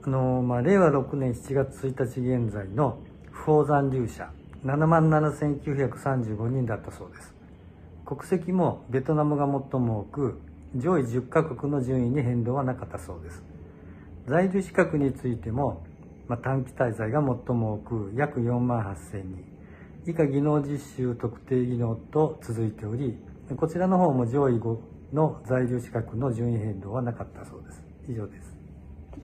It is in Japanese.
令和6年7月1日現在の不法残留者77,935人だったそうです。国籍もベトナムが最も多く、上位10カ国の順位に変動はなかったそうです。在留資格についても、短期滞在が最も多く約48,000人、以下技能実習特定技能と続いており、こちらの方も上位5の在留資格の順位変動はなかったそうです。以上です。